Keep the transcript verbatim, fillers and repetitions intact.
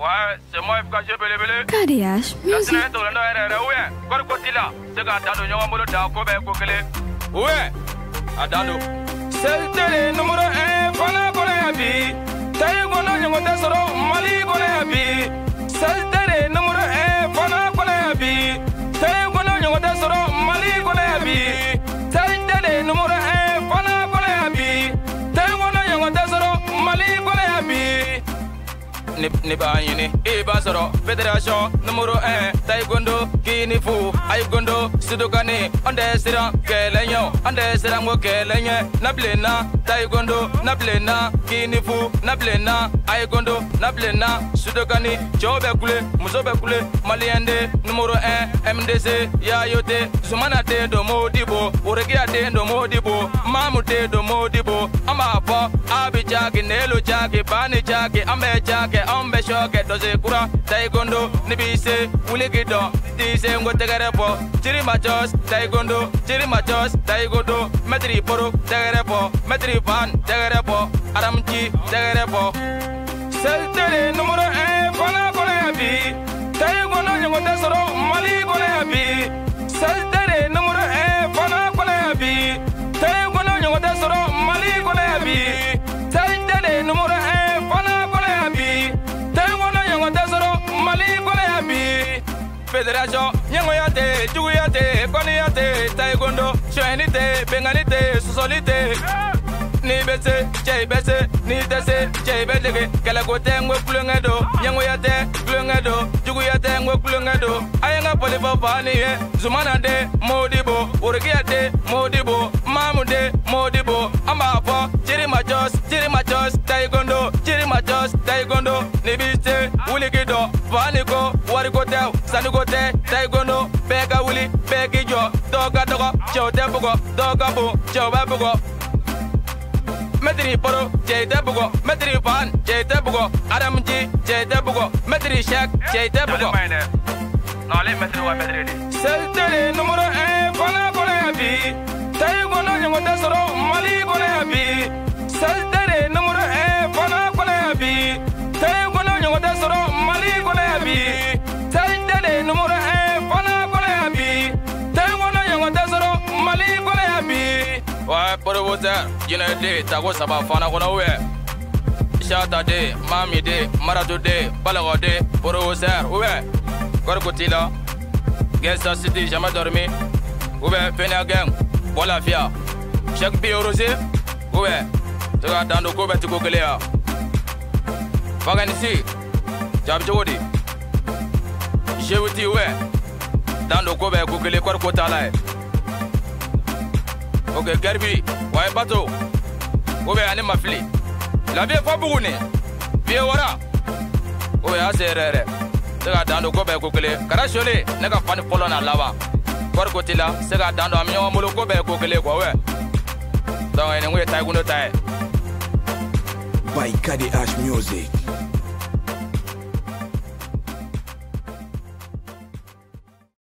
Ouais, c'est moi F K G Belebele. K D H La Music. semaine tourne dans R R ouais. Quoi côté là, c'est quand dans le molo da ko be ko kele. Ouais. Adano. C'est télé numéro un fana ko la bi. Tay ko no nyongo tesoro mali ko la bi. C'est télé numéro un fana ko la bi. Tay ko no nyongo tesoro mali ko la bi. C'est télé numéro un fana ko la bi. Tay ko no nyongo tesoro mali ko la bi. Ne ba yini e ba soro fédération numéro un taekwondo kini fu aïgondo sudokani onde sira kelenyo onde sira ngo kelenye na blena taekwondo na blena kini fu na blena aïgondo na blena sudokani jobe kule muzobe kule maliende numéro un M D C ya yote zumana de do modibo uregia de do modibo mamu de do modibo amba po abijagi nelo jagi bani jagi ambe jagi ambe shoke doze kura taekwondo nibise uligido dise ngo tegere po chiri machos taekwondo chiri machos taekwondo metri poro tegere po metri van tegere po aramchi tegere po seltere numero un fana kole bi taekwondo nyongo tesoro mali kole bi seltere numero un fana kole bi taekwondo nyongo tesoro mali kole bi seltere numero un fana kole bi Fédération, Nyangoyate, Juguyate, Koniate, Taekwondo, Shoenite, Benganite, Susolite. Ni bese, jay bese, ni dese, jay bedege, Kalagote, Ngwekulungedo, Nyangoyate, Glungedo, Juguyate, Ngwekulungedo, Ayanga Polipopani, Zumana de, Modibo, Urigiate, Modibo, Mamude, Modibo, Amapo, Chiri Machos, Chiri Machos, Taekwondo, Chiri Machos, Taekwondo, Nibiste, Uligido, Vaniko, Warikote, Sanugote, Taekwondo, Bega Wuli, Begijo, Doga Dogo, Chote Bugo, Doga Bu, Choba Bugo. Metri poro, jete bugo, metri fan, jete bugo, aramji, jete bugo, metri shak, jete bugo. Non, les metri wa metri di. Seltere numero un, fana kole bi. Taekwondo nyongo tesoro, mali kole bi. Seltere numero un, fana kole bi. Taekwondo nyongo tesoro, mali kole bi. Seltere numero un, fana kole bi. Taekwondo nyongo tesoro, mali kole bi. Ouais, pour vous dire, il y a des tagos à ma fana qu'on a oué. Chata de, mami de, marato de, balago de, pour vous dire, ouais. Corcotila, Gangsta City, jamais dormi. Ouais, Fena Gang, voilà, Fia. Chaque billet rosé, ouais. Tu vas dans le couvert, tu peux gueuler. Fagan ici, Jab Jodi. Je vous dis, ouais. Dans le couvert, tu peux gueuler, Corcotala. Ok, Garbi, ouais, bateau. Ouais, allez, ma fille. La vie est pas pour nous. Vie voilà. Ouais, assez rare. Tu vas dans le cobe coquelé. Carachole, n'est pas fan polon à lava. Pour côté là, c'est là dans le mion, mon cobe coquelé, quoi, ouais. Donc, on est taïgoune taï. By K D H Music.